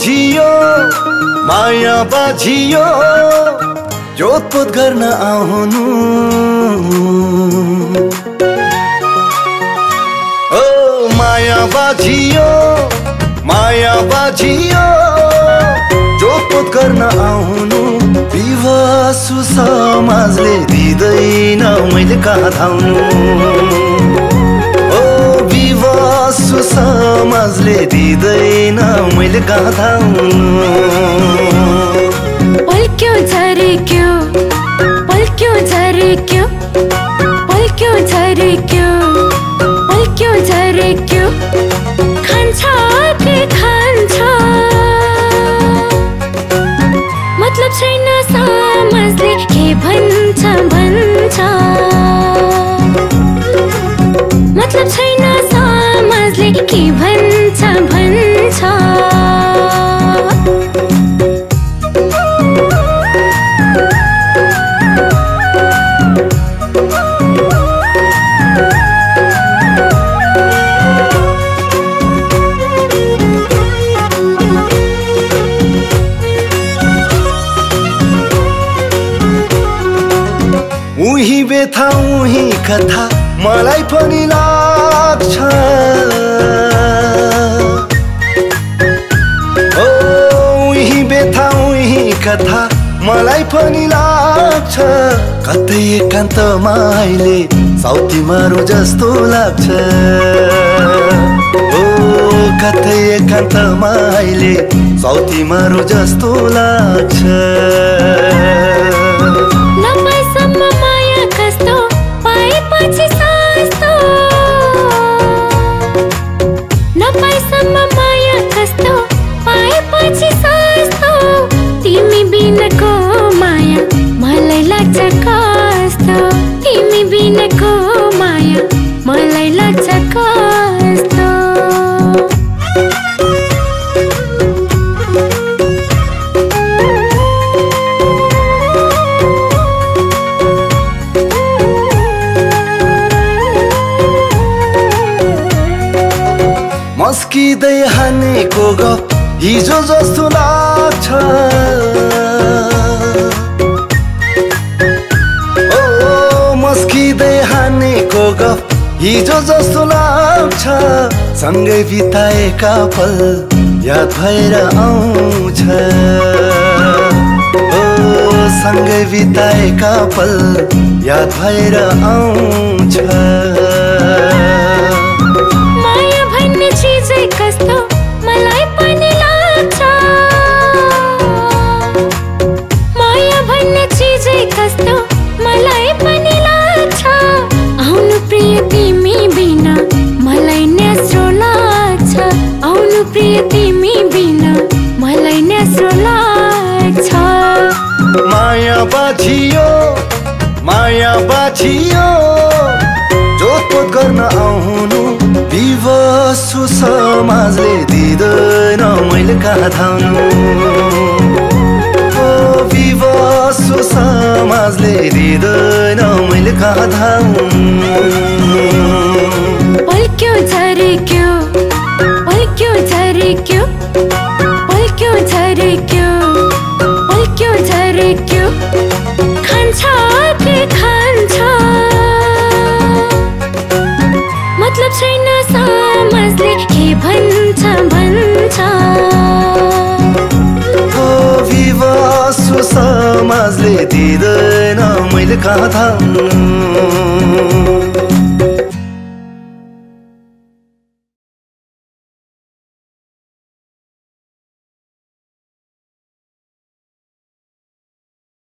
बाझियो माया बाझियो जोतपोत गर्न आउनु ओ माया बाझियो जोतपोत गर्न आउनु विवासु समाजले दिँदैन मैले कहाँ धाउनु ओ विवासु समाजले दिँदैन मैले कहाँ धाउनु पल्क्यो झरेक्यो पल्क्यो झरेक्यो पल्क्यो झरेक्यो पल्क्यो झरेक्यो खान्छ के खान्छ मतलब छैन समाजले के भन्छ भन्छ मतलब छैन समाजले के भन्छ भन्छ उही व्यथा उही कथा मलाई पनि लाग्छ ओ उही व्यथा उही कथा मलाई पनि लाग्छ कतै एकान्तमा अहिले साउथी मारो जस्तो लाग्छ ओ कतै एकान्तमा अहिले साउथी मारो जस्तो लाग्छ तिमी बिनाको माया मलाई लाग्छ कस्तो तिमी बिनाको माया मलाई लाग्छ कस्तो मस्किँदै हानेको गफ हिजो जस्तो लाग्छ ओ मस्किँदै हानेको गफ हिजो जस्तो लाग्छ सँगै बिताएका पल याद भएर आउँछ ओ सँगै बिताएका पल याद भएर आउँछ माया भन्ने चिजै कस्तो मलाई पनि लाग्छ माया भन्ने चिजै कस्तो मलाई पनि लाग्छ आउनु प्रिय तिमी बिना मलाई न्यास्रो लाग्छ आउनु प्रिय तिमी बिना मलाई न्यास्रो लाग्छ माया बाझियो जोतपोत गर्न आउनु विवासु समाजले दिँदैन मैले कहाँ धाउनु ओ विवासु समाजले दिँदैन मैले कहाँ धाउनु पल्क्यो झरेक्यो पल्क्यो झरेक्यो पल्क्यो झरेक्यो पल्क्यो झरेक्यो खान्छ के खान्छ मतलब छैन समाजले के भन्छ भन्छ ओ विवासु समाजले दिँदैन मैले कहाँ धाउनु